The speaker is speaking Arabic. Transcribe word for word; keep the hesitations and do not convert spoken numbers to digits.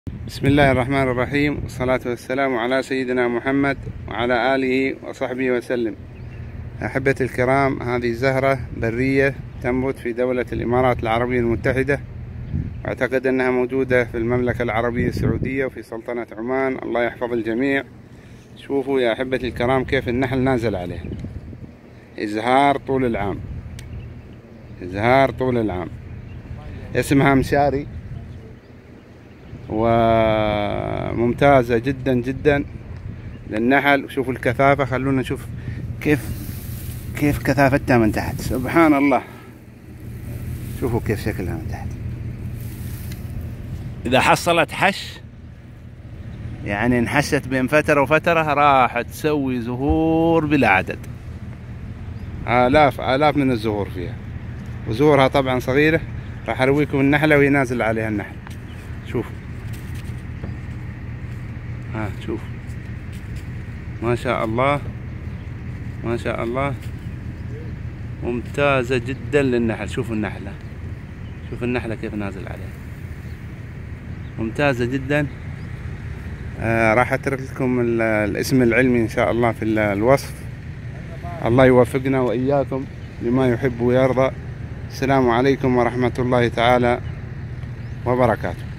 بسم الله الرحمن الرحيم، والصلاة والسلام على سيدنا محمد وعلى آله وصحبه وسلم. أحبتي الكرام، هذه زهرة برية تنبت في دولة الإمارات العربية المتحدة، وأعتقد أنها موجودة في المملكة العربية السعودية وفي سلطنة عمان. الله يحفظ الجميع. شوفوا يا أحبتي الكرام كيف النحل نازل عليه، إزهار طول العام، إزهار طول العام. اسمها مشاري، وممتازة جدا جدا للنحل. شوفوا الكثافة، خلونا نشوف كيف كيف كثافتها من تحت. سبحان الله، شوفوا كيف شكلها من تحت. إذا حصلت حش، يعني انحشت بين فترة وفترة، راح تسوي زهور بلا عدد، آلاف آلاف من الزهور فيها، وزهورها طبعا صغيرة. راح أرويكم النحلة وهي نازل عليها النحل. شوفوا، ها شوف، ما شاء الله ما شاء الله، ممتازة جدا للنحل. شوفوا النحلة، شوف النحلة كيف نازل عليها، ممتازة جدا. آه راح اترك لكم الاسم العلمي ان شاء الله في الوصف. الله يوفقنا واياكم لما يحب ويرضى. السلام عليكم ورحمة الله تعالى وبركاته.